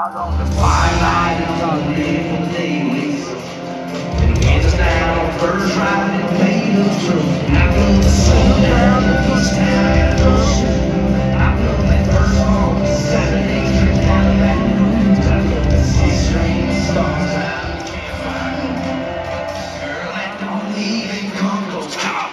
Twilight is our beautiful days. And hands us down, birds riding, made of truth. I feel the sun down in East Town and Ocean. I feel that first home, 7-8 Street down in Baton Rouge. I feel the C-string stars out in the campfire. Girl, that don't even come close.